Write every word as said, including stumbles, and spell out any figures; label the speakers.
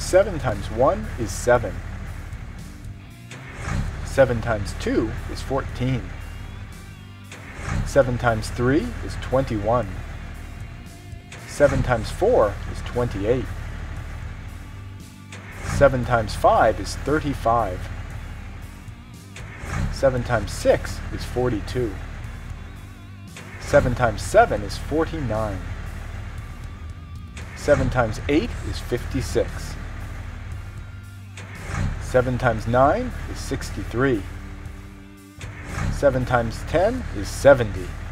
Speaker 1: seven times one is seven. seven times two is fourteen. seven times three is twenty-one. seven times four is twenty-eight. seven times five is thirty-five. seven times six is forty-two. seven times seven is forty-nine. seven times eight is fifty-six. seven times nine is sixty-three. seven times ten is seventy.